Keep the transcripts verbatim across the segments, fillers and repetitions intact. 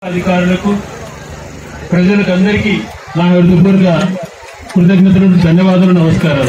అధికారులకు ప్రజలకు అందరికీ నా హృదయపూర్వక కృతజ్ఞతలు, ధన్యవాదాలు, నమస్కారాలు.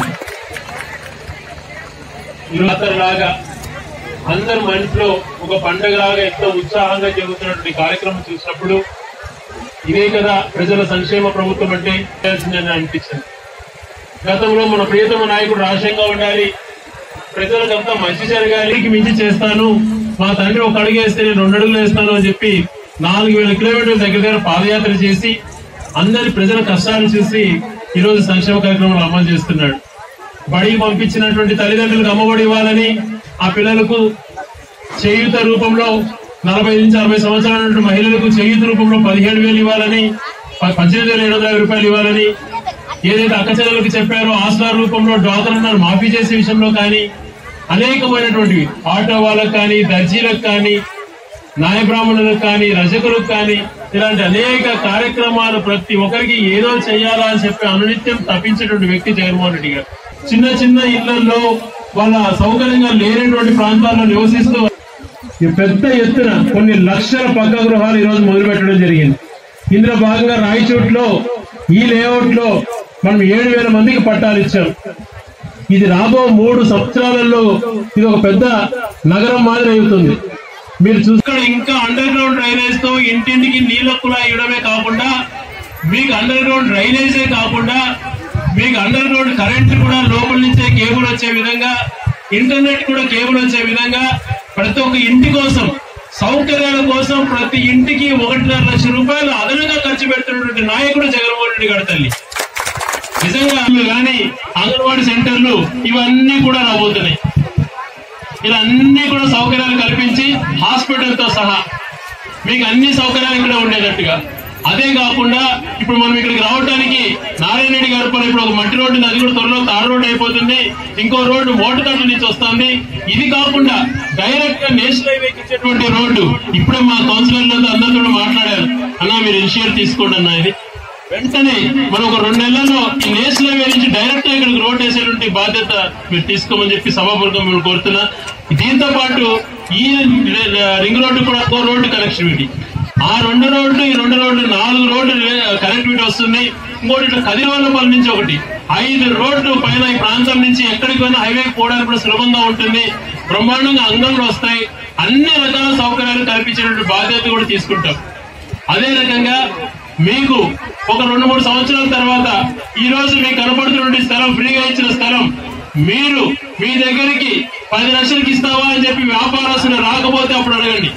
ఇరులాగా అందరి మనసులో ఒక పండుగలాగా ఎంతో ఉత్సాహంగా జరుగుతున్నటువంటి కార్యక్రమం చూసినప్పుడు ఇదే కదా ప్రజల సంక్షేమ ప్రభుత్వం అంటే చేయాల్సిందని అనిపించింది. గతంలో మన ప్రియతమ నాయకుడు రాజశేఖర్ ఉండాలి, ప్రజలకంతా మంచి జరగాలి, మించి చేస్తాను, మా తండ్రి ఒక అడుగు వేస్తే నేను రెండు అడుగులు వేస్తాను అని చెప్పి నాలుగు వేల కిలోమీటర్ల దగ్గర దగ్గర పాదయాత్ర చేసి అందరి ప్రజల కష్టాలు చూసి ఈ రోజు సంక్షేమ కార్యక్రమాలు అమలు చేస్తున్నాడు. బడికి పంపించినటువంటి తల్లిదండ్రులకు అమ్మఒడి ఇవ్వాలని, ఆ పిల్లలకు చేయూత రూపంలో నలభై నుంచి అరవై సంవత్సరాల మహిళలకు చేయూత రూపంలో పదిహేడు వేలు ఇవ్వాలని, పద్దెనిమిది వేల ఏడు వందల యాభై రూపాయలు ఇవ్వాలని ఏదైతే అక్కచెల్లెలకు చెప్పారో ఆస్కార్ రూపంలో డ్వాక్రాలను మాఫీ చేసే విషయంలో కానీ అనేకమైనటువంటివి, ఆటో వాళ్ళకు కానీ, దర్జీలకు కానీ, న్యాయ బ్రాహ్మణులకు కానీ, రజకులకు కానీ ఇలాంటి అనేక కార్యక్రమాలు ప్రతి ఒక్కరికి ఏదో చేయాలా అని చెప్పి అనునిత్యం తప్పించేటువంటి వ్యక్తి జగన్మోహన్ రెడ్డి గారు. చిన్న చిన్న ఇళ్లలో వాళ్ళ సౌకర్యంగా లేనటువంటి ప్రాంతాల్లో నివసిస్తూ పెద్ద ఎత్తున కొన్ని లక్షల పక్క గృహాలు ఈ రోజు మొదలు పెట్టడం జరిగింది. ఇందులో భాగంగా రాయచోట్లో ఈ లేఅవుట్ లో మనం ఏడు వేల మందికి పట్టాలు ఇచ్చాం. ఇది రాబో మూడు సంవత్సరాలలో ఇది ఒక పెద్ద నగరం మాదిరి అవుతుంది. మీరు చూసుకొని ఇంకా అండర్ గ్రౌండ్ డ్రైనేజ్ తో ఇంటింటికి నీళ్ల కుళాయి ఇవ్వడమే కాకుండా మీకు అండర్ గ్రౌండ్ డ్రైనేజే కాకుండా మీకు అండర్ గ్రౌండ్ కరెంట్ కూడా లోపల నుంచే కేబుల్ వచ్చే విధంగా, ఇంటర్నెట్ కూడా కేబుల్ వచ్చే విధంగా ప్రతి ఒక్క ఇంటి కోసం సౌకర్యాల కోసం ప్రతి ఇంటికి ఒకటిన్నర లక్ష రూపాయలు అదనంగా ఖర్చు పెడుతున్నటువంటి నాయకుడు జగన్మోహన్ రెడ్డి గారి తల్లి. నిజంగా కానీ అంగన్వాడీ సెంటర్లు ఇవన్నీ కూడా రాబోతున్నాయి. ఇలా అన్ని కూడా సౌకర్యాలు కల్పించి హాస్పిటల్ తో సహా మీకు అన్ని సౌకర్యాలు ఇక్కడ ఉండేటట్టుగా. అదే కాకుండా ఇప్పుడు మనం ఇక్కడికి రావడానికి నారాయణ రెడ్డి గారి పని ఇప్పుడు ఒక మట్టి రోడ్డు, అది కూడా త్వరలో తాడు రోడ్డు అయిపోతుంది, ఇంకో రోడ్డు మోటుకట్ల నుంచి వస్తుంది. ఇది కాకుండా డైరెక్ట్ గా నేషనల్ హైవేకి ఇచ్చేటువంటి రోడ్డు ఇప్పుడే మా కౌన్సిలర్లతో అందరితో మాట్లాడారు, అన్నా మీరు ఇనిషియేటివ్ తీసుకోండి అన్న. ఇది వెంటనే మనం ఒక రెండు నెలల్లో ఈ నేషనల్ హైవే నుంచి డైరెక్ట్ గా ఇక్కడికి రోడ్ వేసేటువంటి బాధ్యత మీరు తీసుకోమని చెప్పి సభాపూర్వకం మేము కోరుతున్నా. దీంతో పాటు ఈ రింగ్ రోడ్డు కూడా ఒక రోడ్డు కనెక్టివిటీ, ఆ రెండు రోడ్లు ఈ రెండు రోడ్లు నాలుగు రోడ్లు కనెక్టివిటీ వస్తుంది. ఇంకోటి ఇట్లా కదిరివల్లపల్లి నుంచి ఒకటి ఐదు రోడ్లు పైన ఈ ప్రాంతం నుంచి ఎక్కడికి పోయినా హైవేకి పోవడానికి కూడా సులభంగా ఉంటుంది. బ్రహ్మాండంగా అంగంలో వస్తాయి. అన్ని రకాల సౌకర్యాలు కల్పించేటువంటి బాధ్యత కూడా తీసుకుంటాం. అదే రకంగా మీకు ఒక రెండు మూడు సంవత్సరాల తర్వాత ఈ రోజు మీకు కనపడుతున్న స్థలం, ఫ్రీగా ఇచ్చిన స్థలం, మీరు మీ దగ్గరికి పది లక్షలకి ఇస్తావా అని చెప్పి వ్యాపారస్తులు రాకపోతే అప్పుడు అడగండి,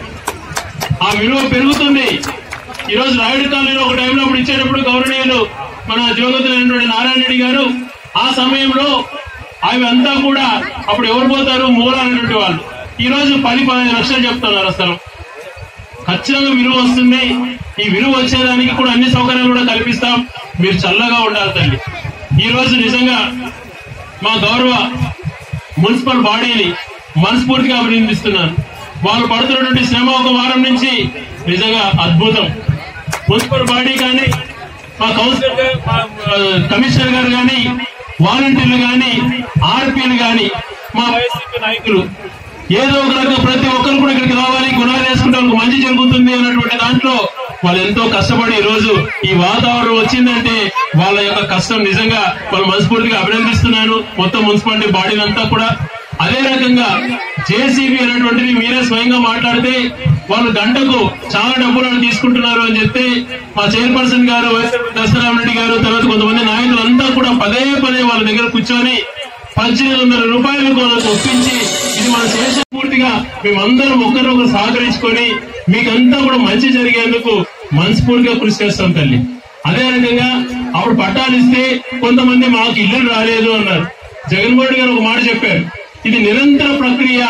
ఆ విలువ పెరుగుతుంది. ఈ రోజు రాయుడు కాలనీలో ఒక టైంలో అప్పుడు ఇచ్చేటప్పుడు గౌరవనీయులు మన దివంగతులైనటువంటి నారాయణ రెడ్డి గారు ఆ సమయంలో అవి అంతా కూడా అప్పుడు ఎవరు పోతారు, మూలాలైనటువంటి వాళ్ళు. ఈ రోజు పది పదిహేను లక్షలు చెప్తున్నారు అసలు. ఖచ్చితంగా విలువ వస్తుంది. ఈ విలువ వచ్చేదానికి కూడా అన్ని సౌకర్యాలు కూడా కల్పిస్తాం. మీరు చల్లగా ఉండాలి తల్లి. ఈ రోజు నిజంగా మా గౌరవ మున్సిపల్ బాడీని మనస్ఫూర్తిగా అభినందిస్తున్నాను. వాళ్ళు పడుతున్నటువంటి శ్రమ ఒక వారం నుంచి నిజంగా అద్భుతం. మున్సిపల్ బాడీ కానీ, మా కౌన్సిలర్ కమిషనర్ గారు కానీ, వాలంటీర్లు కానీ, ఆర్పీలు కానీ, మా వైసీపీ నాయకులు ఏదో ఒక రకంగా ప్రతి ఒక్కరు కూడా ఇక్కడికి రావాలి, గుణాలు వేసుకుంటే వాళ్ళకి మంచి జరుగుతుంది అన్నటువంటి దాంట్లో వాళ్ళు ఎంతో కష్టపడి ఈ రోజు ఈ వాతావరణం వచ్చిందంటే వాళ్ళ యొక్క కష్టం నిజంగా వాళ్ళు మనస్ఫూర్తిగా అభినందిస్తున్నాను మొత్తం మున్సిపాలిటీ బాడీని అంతా కూడా. అదే రకంగా జేసీబీ అనేటువంటిది మీరే స్వయంగా మాట్లాడితే వాళ్ళు గంటకు చాలా డబ్బులను తీసుకుంటున్నారు అని చెప్తే మా చైర్పర్సన్ గారు వైఎస్ఆర్ దశరామరెడ్డి గారు తర్వాత కొంతమంది నాయకులంతా కూడా పదే పదే వాళ్ళ దగ్గర కూర్చొని పద్దెనిమిది వందల రూపాయలకు వాళ్ళకి ఒప్పించి ఇది మన చేసే పూర్తిగా మేమందరం ఒకరినొకరు సహకరించుకొని మీకంతా కూడా మంచి జరిగేందుకు మనస్ఫూర్తిగా కృషి చేస్తాం తల్లి. అదే రకంగా అప్పుడు పట్టాలు ఇస్తే కొంతమంది మాకు ఇల్లు రాలేదు అన్నారు. జగన్మోహన్ రెడ్డి గారు ఒక మాట చెప్పారు, ఇది నిరంతర ప్రక్రియ.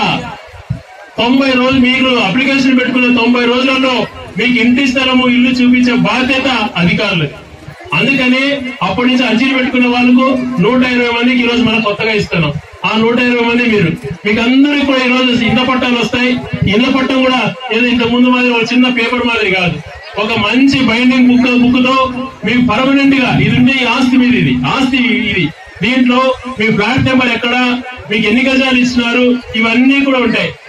తొంభై రోజులు మీరు అప్లికేషన్ పెట్టుకున్న తొంభై రోజులలో మీకు ఇంటి స్థలము ఇల్లు చూపించే బాధ్యత అధికారులు. అందుకని అప్పటి నుంచి అర్జీలు పెట్టుకున్న వాళ్ళకు నూట ఇరవై మందికి ఈ రోజు మనం కొత్తగా ఇస్తున్నాం. ఆ నూట ఇరవై మంది మీరు మీకు అందరికీ కూడా ఈ రోజు ఇళ్ల పట్టాలు వస్తాయి. ఇళ్ల పట్టం కూడా ఏదో ఇంత ముందు మాదిరి ఒక చిన్న పేపర్ మాదిరి కాదు, ఒక మంచి బైండింగ్ బుక్ బుక్ తో మీకు పర్మనెంట్ గా ఇది ఉంటే ఈ ఆస్తి మీద ఇది ఆస్తి ఇది దీంట్లో మీ ఫ్లాట్ నెంబర్ ఎక్కడ, మీకు ఎన్ని గజాలు ఇస్తున్నారు, ఇవన్నీ కూడా ఉంటాయి.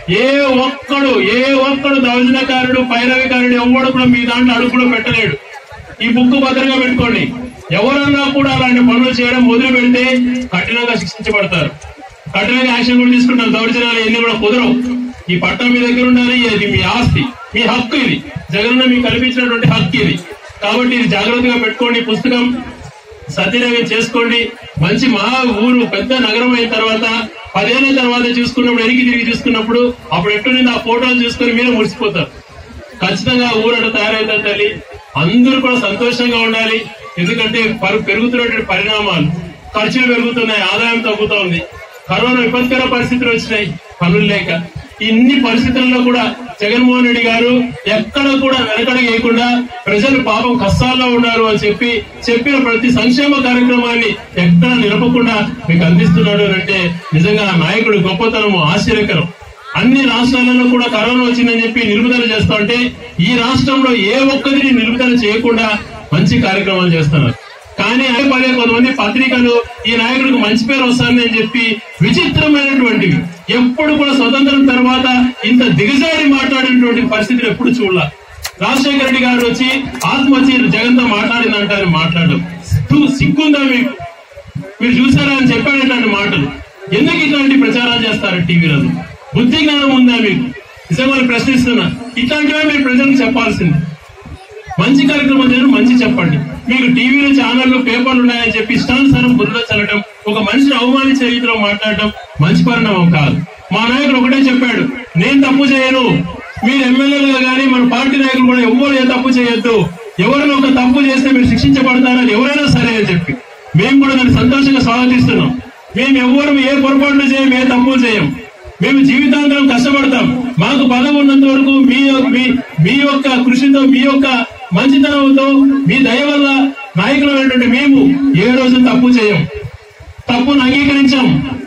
ఏ ఒక్కడు ఏ ఒక్కడు దౌర్జన్యకారుడు పైరవికారుడు ఎవడు కూడా మీ దాంట్లో అడుగు కూడా పెట్టలేడు. ఈ బుక్ భద్రంగా పెట్టుకోండి. ఎవరన్నా కూడా అలాంటి పనులు చేయడం మొదలు పెడితే కఠినంగా శిక్షించబడతారు. కఠినంగా యాక్షన్ కూడా తీసుకుంటారు. దౌర్జన్యాలు ఎన్ని కూడా కుదరవు. ఈ పట్టం మీ దగ్గర ఉండాలి. ఇది మీ ఆస్తి, మీ హక్కు. ఇది జగనన్న మీకు కల్పించినటువంటి హక్కు ఇది. కాబట్టి ఇది జాగ్రత్తగా పెట్టుకోండి. పుస్తకం సద్వినియోగం చేసుకోండి. మంచి మహా ఊరు పెద్ద నగరం అయిన తర్వాత పదేళ్ల తర్వాత చూసుకున్నప్పుడు వెనక్కి తిరిగి చూసుకున్నప్పుడు అప్పుడు ఎట్లుంది ఆ ఫోటోలు చూసుకుని మీరే మురిసిపోతారు. ఖచ్చితంగా ఊరట తయారైతారు తల్లి. అందరూ కూడా సంతోషంగా ఉండాలి. ఎందుకంటే పెరుగుతున్నటువంటి పరిణామాలు, ఖర్చులు పెరుగుతున్నాయి, ఆదాయం తగ్గుతోంది, కరోనా విపత్కర పరిస్థితులు వచ్చినాయి, పనులు లేక. ఇన్ని పరిస్థితుల్లో కూడా జగన్మోహన్ రెడ్డి గారు ఎక్కడ కూడా వెనకడుగు వేయకుండా ప్రజలు పాపం కష్టాల్లో ఉన్నారు అని చెప్పి చెప్పిన ప్రతి సంక్షేమ కార్యక్రమాన్ని ఎక్కడ నిలపకుండా మీకు అందిస్తున్నాడు అంటే నిజంగా నాయకుడు గొప్పతనము ఆశ్చర్యకరం. అన్ని రాష్ట్రాలలో కూడా కరోనా వచ్చిందని చెప్పి నిలుపుదల చేస్తా ఉంటే ఈ రాష్ట్రంలో ఏ ఒక్కరిని నిలుపుదల చేయకుండా మంచి కార్యక్రమాలు చేస్తున్నారు. కానీ అదే పదే కొంతమంది పత్రికలు ఈ నాయకుడికి మంచి పేరు వస్తుంది అని చెప్పి విచిత్రమైనటువంటివి ఎప్పుడు కూడా స్వతంత్రం తర్వాత ఇంత దిగజారి మాట్లాడినటువంటి పరిస్థితులు ఎప్పుడు చూడాల. రాజశేఖర రెడ్డి గారు వచ్చి ఆత్మహత్య జగన్తో మాట్లాడిందంటారు. మాట్లాడడం సిగ్గుందా మీకు? మీరు చూసారా అని చెప్పాడు మాటలు. ఎందుకు ఇట్లాంటి ప్రచారాలు చేస్తారు టీవీలలో? బుద్ధి జ్ఞానం ఉందా మీకు? నిజంగా ప్రశ్నిస్తున్నా. ఇట్లాంటివే మీరు ప్రజలకు చెప్పాల్సింది. మంచి కార్యక్రమం చేయడం, మంచి చెప్పండి. మీకు టీవీలో ఛానళ్లు పేపర్లు ఉన్నాయని చెప్పి ఇష్టానుసారం బుర్రలో చల్లడం, ఒక మనిషిని అవమానించే రీతిలో మాట్లాడటం మంచి పరిణామం కాదు. మా నాయకుడు ఒకటే చెప్పాడు, నేను తప్పు చేయను. మీరు ఎమ్మెల్యేలుగా కానీ మన పార్టీ నాయకులు కూడా ఎవరు ఏ తప్పు చేయొద్దు. ఎవరైనా ఒక తప్పు చేస్తే మీరు శిక్షించబడతారని ఎవరైనా సరే అని చెప్పి మేము కూడా దాన్ని సంతోషంగా స్వాగతిస్తున్నాం. మేము ఎవరు ఏ పొరపాట్లు చేయం, ఏ తప్పులు చేయం. మేము జీవితాంతరం కష్టపడతాం. మాకు పదవి ఉన్నంత వరకు మీ మీ యొక్క కృషితో, మీ యొక్క మంచితనంతో, మీ దయ వల్ల నాయకులైనటువంటి మేము ఏ రోజు తప్పు చేయం, తప్పును అంగీకరించాం.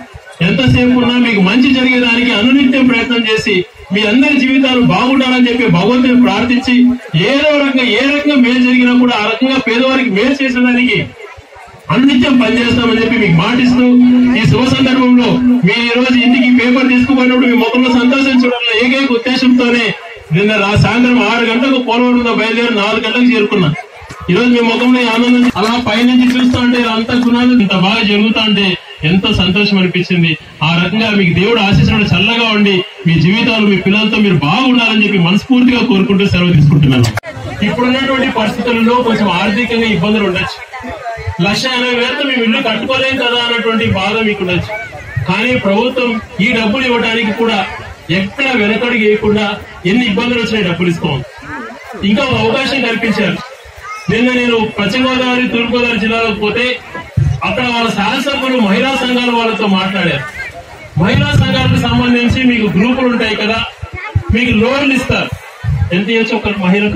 ఎంతసేపు ఉన్నా మీకు మంచి జరిగేదానికి అనునిత్యం ప్రయత్నం చేసి మీ అందరి జీవితాలు బాగుండాలని చెప్పి భగవంతుని ప్రార్థించి ఏదో రకంగా ఏ రకంగా మేలు జరిగినా కూడా ఆ రకంగా పేదవారికి మేలు చేసేదానికి అనునిత్యం పనిచేస్తామని చెప్పి మీకు మాటిస్తూ ఈ శుభ సందర్భంలో మీ ఈ రోజు ఇంటికి పేపర్ తీసుకుపోయినప్పుడు మీ ముఖంలో సంతోషం చూడాలన్న ఏకైక ఉద్దేశంతోనే నిన్న సాయంత్రం ఆరు గంటలకు పోలవరంలో బయలుదేరి నాలుగు గంటలకు చేరుకున్నా. ఈ రోజు మీ ముఖంలో ఆనందం అలా పైనుంచి చూస్తూ ఉంటే అంత గుణాలు ఇంత బాగా జరుగుతా ఉంటే ఎంతో సంతోషం అనిపించింది. ఆ రకంగా మీకు దేవుడు ఆశీస్సులు చల్లగా ఉండి మీ జీవితాలు మీ పిల్లలతో మీరు బాగుండాలని చెప్పి మనస్ఫూర్తిగా కోరుకుంటూ సెలవు తీసుకుంటున్నాను. ఇప్పుడున్నటువంటి పరిస్థితులలో కొంచెం ఆర్థికంగా ఇబ్బందులు ఉండొచ్చు. లక్ష ఎనభై వేలతో మేము ఇల్లు కట్టుకోలేం కదా అన్నటువంటి బాధ మీకు ఉండొచ్చు. కానీ ప్రభుత్వం ఈ డబ్బులు ఇవ్వడానికి కూడా ఎక్కడ వెనకడుగు వేయకుండా ఎన్ని ఇబ్బందులు వచ్చినాయి డబ్బులు ఇస్తాం. ఇంకా ఒక అవకాశం కల్పించారు. నిన్న నేను పశ్చిమ గోదావరి, తూర్పు గోదావరి జిల్లాలోకి పోతే అక్కడ వాళ్ళ శాసనసభ్యులు మహిళా సంఘాల వాళ్ళతో మాట్లాడారు. మహిళా సంఘాలకు సంబంధించి మీకు గ్రూపులు ఉంటాయి కదా, మీకు లోన్లు ఇస్తారు. ఎంత ఇవ్వచ్చు ఒక మహిళకు?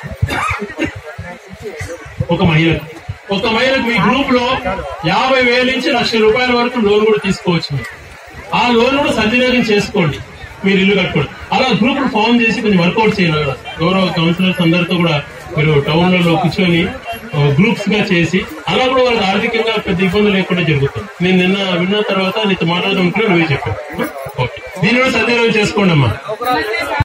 ఒక మహిళకు ఒక మహిళకు మీ గ్రూప్ లో యాభై వేల నుంచి లక్ష రూపాయల వరకు లోన్ కూడా తీసుకోవచ్చు. ఆ లోన్ కూడా సద్వినియోగం చేసుకోండి, మీరు ఇల్లు కట్టుకోండి. అలా గ్రూప్ ఫామ్ చేసి కొంచెం వర్కౌట్ చేయాలి కదా. గౌరవ కౌన్సిలర్స్ అందరితో కూడా మీరు టౌన్లలో కూర్చొని గ్రూప్స్ గా చేసి అలా కూడా వాళ్ళకి ఆర్థికంగా పెద్ద ఇబ్బంది లేకుండా జరుగుతుంది. నేను నిన్న విన్న తర్వాత నీతో మాట్లాడదాం నువ్వే చెప్పాను. ఓకే, దీన్ని కూడా సద్వినియోగం చేసుకోండి అమ్మా.